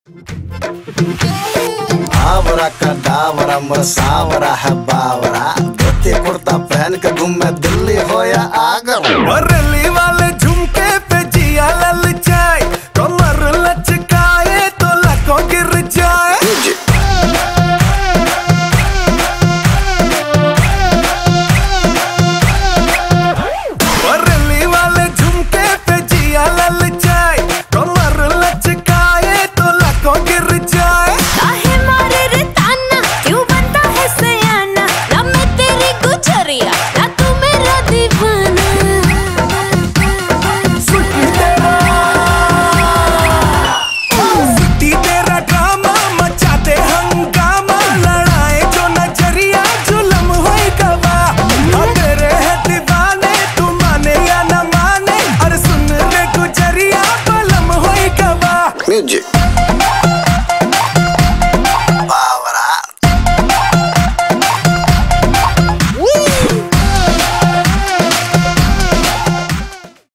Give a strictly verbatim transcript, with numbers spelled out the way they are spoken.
आवरा का डावरा मसावरा है बावरा, धोती कुर्ता पहन के घूमे दिल्ली हो या आगरा।